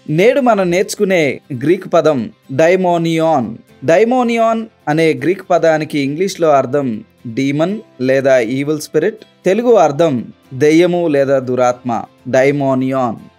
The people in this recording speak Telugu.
నేడు మనం నేర్చుకునే గ్రీక్ పదం డైమోనియాన్. డైమోనియాన్ అనే గ్రీక్ పదానికి ఇంగ్లీష్లో అర్థం డీమన్ లేదా ఈవిల్ స్పిరిట్. తెలుగు అర్థం దెయ్యము లేదా దురాత్మ. డైమోనియాన్.